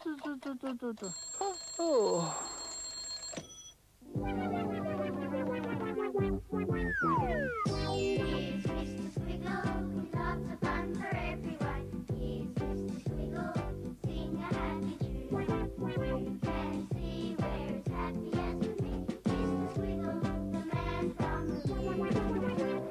Oh. Here's Mr. Squiggle, lots of fun for everyone. Here's Mr. Squiggle, sing a happy tune. You can see we're as happy as can be. Mr. Squiggle, the man from the moon.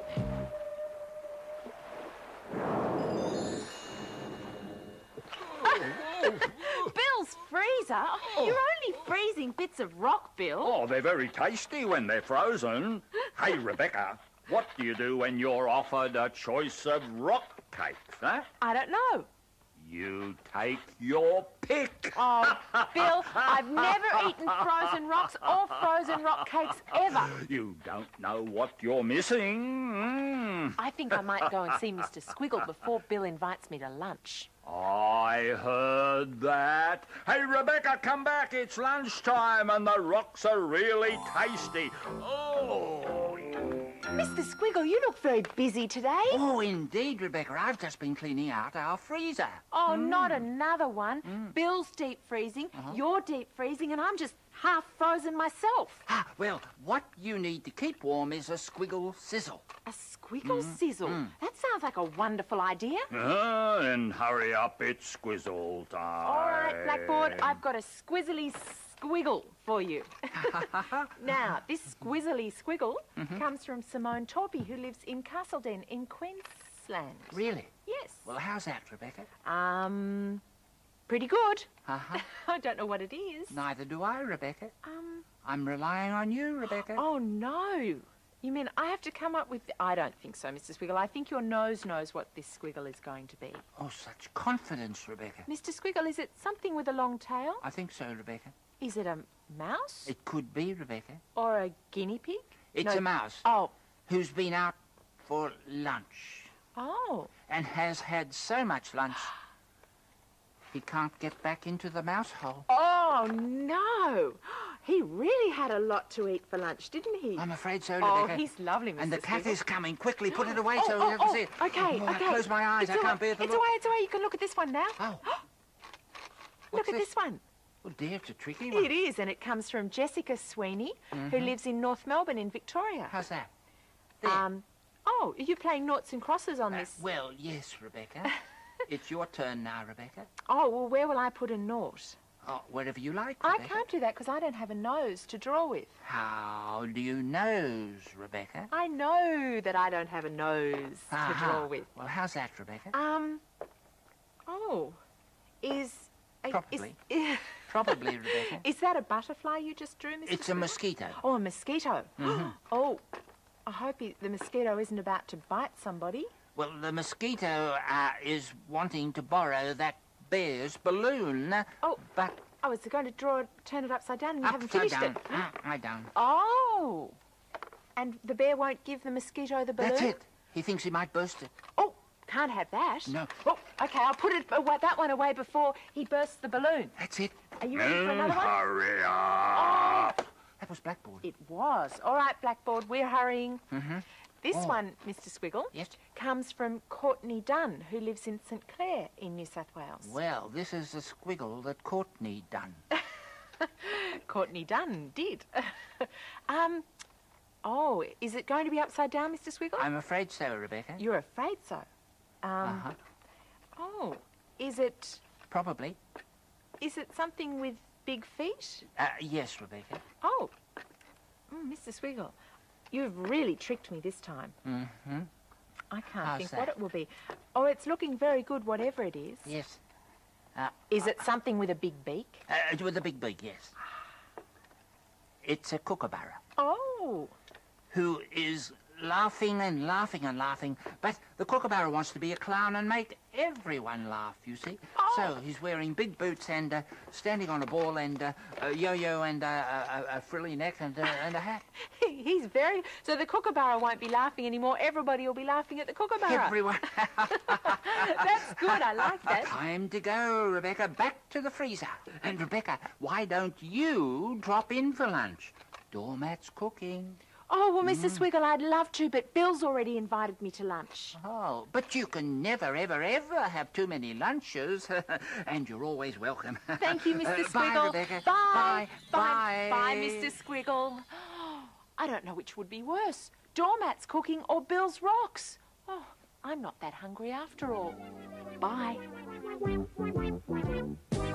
Bill's freezer? You're only freezing bits of rock, Bill. Oh, they're very tasty when they're frozen. Hey, Rebecca, what do you do when you're offered a choice of rock cakes, huh? I don't know. You take your pick. Oh, Bill, I've never eaten frozen rocks or frozen rock cakes ever. You don't know what you're missing. I think I might go and see Mr. Squiggle before Bill invites me to lunch. I heard that. Hey, Rebecca, come back. It's lunchtime and the rocks are really tasty. Oh, Mr. Squiggle, you look very busy today. Oh, indeed, Rebecca. I've just been cleaning out our freezer. Oh, not another one. Bill's deep freezing, you're deep freezing, and I'm just half frozen myself. Ah, well, what you need to keep warm is a squiggle sizzle. A squiggle sizzle? That sounds like a wonderful idea. then hurry up. It's squizzle time. All right, Blackboard, I've got a squizzly squiggle for you. Now, this squizzly squiggle comes from Simone Torpy, who lives in Castleden in Queensland. Really? Yes. Well, how's that, Rebecca? Pretty good. Uh-huh. I don't know what it is. Neither do I, Rebecca. I'm relying on you, Rebecca. Oh, no. You mean I have to come up with... I don't think so, Mr. Squiggle. I think your nose knows what this squiggle is going to be. Oh, such confidence, Rebecca. Mr. Squiggle, is it something with a long tail? I think so, Rebecca. Is it a mouse? It could be, Rebecca. Or a guinea pig? It's No. a mouse Oh. who's been out for lunch Oh. and has had so much lunch he can't get back into the mouse hole. Oh, no. He really had a lot to eat for lunch, didn't he? I'm afraid so, Oh, Rebecca. he's lovely, Mr. And the cat Squiggle. is coming. Quickly, put it away so you can see it. Okay, Oh, I okay. close my eyes. I can't bear the It's look. away, it's away. You can look at this one now. Oh. Look at this one. Oh, dear, it's a tricky one. It is, and it comes from Jessica Sweeney, who lives in North Melbourne in Victoria. How's that? There. Oh, are you playing noughts and crosses on this? Well, yes, Rebecca. It's your turn now, Rebecca. Oh, well, where will I put a nought? Oh, wherever you like, I Rebecca. can't do that because I don't have a nose to draw with. How do you nose, Rebecca? I know that I don't have a nose to draw with. Well, how's that, Rebecca? Oh, Probably. Is, Probably, Rebecca. is that a butterfly you just drew, Mr. It's a Squiggle? mosquito. Oh, a mosquito. Oh, I hope the mosquito isn't about to bite somebody. Well, the mosquito is wanting to borrow that bear's balloon. Oh, But oh, it's going to turn it upside down and you haven't upside finished down. it. I don't. Oh, and the bear won't give the mosquito the balloon? That's it. He thinks he might burst it. Oh, can't have that. No. Oh, okay, I'll put that one away before he bursts the balloon. That's it. Are you ready for another one? Hurry up. That was Blackboard. It was. All right, Blackboard, we're hurrying. This Oh. one, Mr. Squiggle, Yes? comes from Courtney Dunn, who lives in St Clair in New South Wales. Well, this is the squiggle that Courtney done. Courtney Dunn did. Oh, is it going to be upside down, Mr. Squiggle? I'm afraid so, Rebecca. You're afraid so. Oh, is it Probably. something with big feet? Yes, Rebecca. Oh, Mr. Squiggle, you've really tricked me this time. I can't How's think that? what it will be. Oh, it's looking very good, whatever it is. Yes. Is it something with a big beak? With a big beak, yes. It's a kookaburra Oh. who is laughing and laughing and laughing, but the kookaburra wants to be a clown and make everyone laugh, you see. Oh. So he's wearing big boots and standing on a ball and a yo-yo and a frilly neck and a hat. He's very... So the kookaburra won't be laughing anymore. Everybody will be laughing at the kookaburra. Everyone. That's good. I like that. Time to go, Rebecca. Back to the freezer. And, Rebecca, why don't you drop in for lunch? Doormat's cooking. Oh, well, Mr. Squiggle, I'd love to, but Bill's already invited me to lunch. Oh, but you can never, ever, ever have too many lunches. And you're always welcome. Thank you, Mr. Squiggle. Bye, Rebecca. Bye. Bye. Bye, Mr. Squiggle. I don't know which would be worse, Doormat's cooking or Bill's rocks. Oh, I'm not that hungry after all. Bye.